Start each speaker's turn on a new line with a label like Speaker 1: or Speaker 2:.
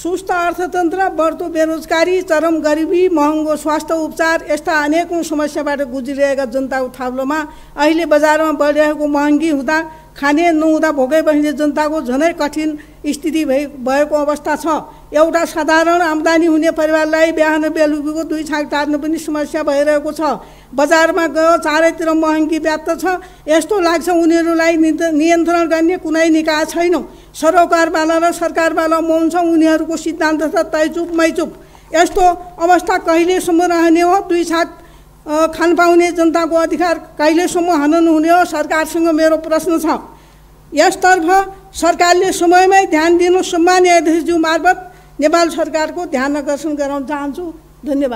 Speaker 1: सुस्त अर्थतन्त्र, बढ्दो बेरोजगारी, चरम गरिबी, महँगो स्वास्थ्य उपचार यस्ता अनेकौं समस्याबाट गुज्रिरहेका जनताको थाब्लोमा अहिले बजारमा बढिरहेको महँगी हुँदा खाने नहुँदा भोकै बस्ने जनताको झनै कठिन स्थिति भएको अवस्था छ। एउटा साधारण आम्दानी हुने परिवारलाई बिहान बेलुकीको 2 छाक टार्नु पनि समस्या भइरहेको छ। बजारमा गयो चारैतिर महँगी व्याप्त छ। यस्तो लाग्छ उनीहरूलाई नियन्त्रण गर्ने कुनै निकाय छैन। सरोकारवाला र सरकारवाला मौन छ। उनीहरूको सिद्धान्त छ तैचुप मैचुप। यस्तो अवस्था कहिलेसम्म रहने हो? 2 छाक खान पाउने जनताको अधिकार कहिलेसम्म हनन हुने हो? सरकारसँग मेरो प्रश्न छ। यसतर्फ सरकारले समयमै ध्यान दिनु सम्माननीय अध्यक्षज्यू मार्फत नेपाल सरकारको ध्यान आकर्षण गराउन चाहन्छु। धन्यवाद।